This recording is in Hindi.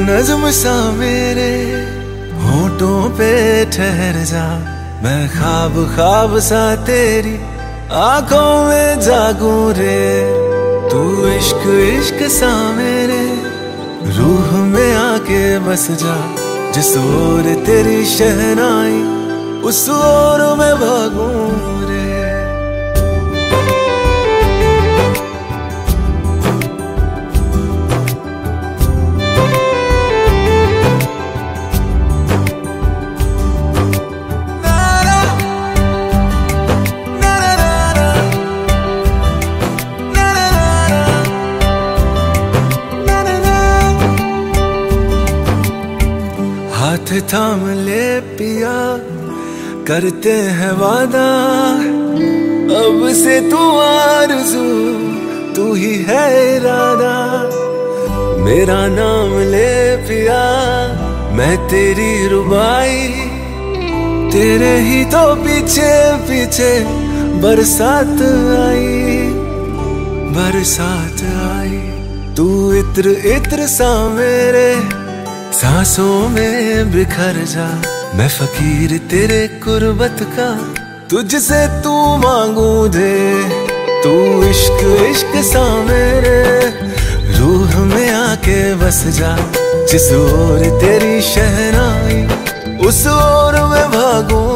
नज्म सा मेरे होठों पे ठहर जा, मैं ख्वाब ख्वाब सा तेरी आंखों में जागूं रे। तू इश्क इश्क सा मेरे रूह में आके बस जा, जिस ओर तेरी शहनाई उस ओर मैं भागूं रे। हाथ थाम ले पिया, करते हैं वादा, अब से तू आरज़ू तू ही है इरादा। मेरा नाम ले पिया, मैं तेरी रुबाई, तेरे ही तो पीछे पीछे बरसात आई, बरसात आई। तू इत्र इत्र सा मेरे सांसों में बिखर जा, मैं फकीर तेरे कुर्बत का, तुझसे तू मांगू दे। तू इश्क इश्क सा मेरे रूह में आके बस जा, जिस ओर तेरी शहनाई उस ओर मैं भागूं